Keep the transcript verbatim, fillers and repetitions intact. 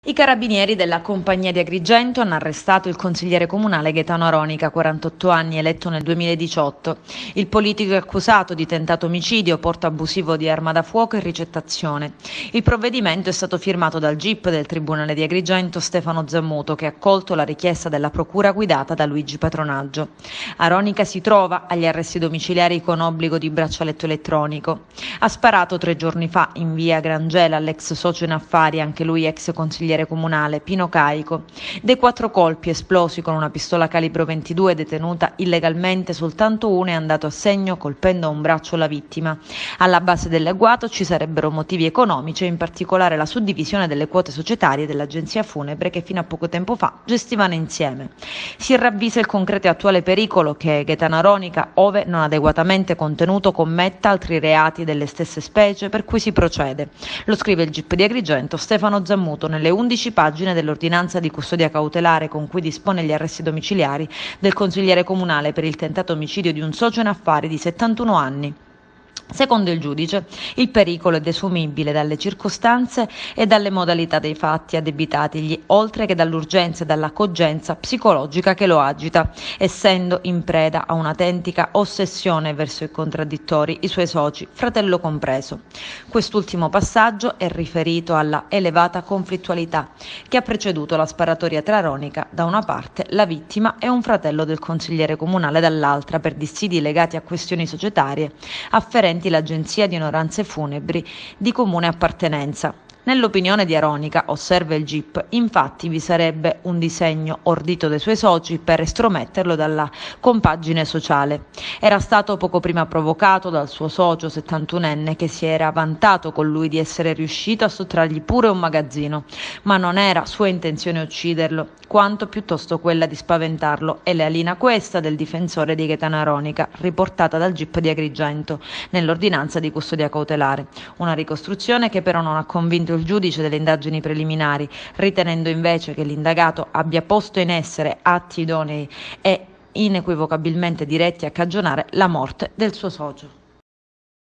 I carabinieri della compagnia di Agrigento hanno arrestato il consigliere comunale Gaetano Aronica, quarantotto anni, eletto nel duemiladiciotto. Il politico è accusato di tentato omicidio, porto abusivo di arma da fuoco e ricettazione. Il provvedimento è stato firmato dal G I P del Tribunale di Agrigento Stefano Zammuto, che ha accolto la richiesta della procura guidata da Luigi Patronaggio. Aronica si trova agli arresti domiciliari con obbligo di braccialetto elettronico. Ha sparato tre giorni fa in via Grangela all'ex socio in affari, anche lui ex consigliere comunale, Pino Caico. Dei quattro colpi esplosi con una pistola calibro ventidue detenuta illegalmente, soltanto uno è andato a segno colpendo a un braccio la vittima. Alla base dell'agguato ci sarebbero motivi economici e in particolare la suddivisione delle quote societarie dell'agenzia funebre che fino a poco tempo fa gestivano insieme. Si ravvisa il concreto e attuale pericolo che Gaetano Aronica, ove non adeguatamente contenuto, commetta altri reati delle stesse specie, per cui si procede. Lo scrive il G I P di Agrigento Stefano Zammuto nelle undici pagine dell'ordinanza di custodia cautelare con cui dispone gli arresti domiciliari del consigliere comunale per il tentato omicidio di un socio in affari di settantuno anni. Secondo il giudice, il pericolo è desumibile dalle circostanze e dalle modalità dei fatti addebitatigli, oltre che dall'urgenza e dalla cogenza psicologica che lo agita, essendo in preda a un'autentica ossessione verso i contraddittori, i suoi soci, fratello compreso. Quest'ultimo passaggio è riferito alla elevata conflittualità che ha preceduto la sparatoria tra Aronica da una parte, la vittima e un fratello del consigliere comunale dall'altra, per dissidi legati a questioni societarie afferenti l'agenzia di onoranze funebri di comune appartenenza. Nell'opinione di Aronica, osserva il G I P, infatti vi sarebbe un disegno ordito dai suoi soci per estrometterlo dalla compagine sociale. Era stato poco prima provocato dal suo socio settantunenne che si era vantato con lui di essere riuscito a sottrargli pure un magazzino, ma non era sua intenzione ucciderlo, quanto piuttosto quella di spaventarlo. È la linea questa del difensore di Gaetano Aronica, riportata dal G I P di Agrigento nell'ordinanza di custodia cautelare. Una ricostruzione che però non ha convinto il giudice delle indagini preliminari, ritenendo invece che l'indagato abbia posto in essere atti idonei e inequivocabilmente diretti a cagionare la morte del suo socio.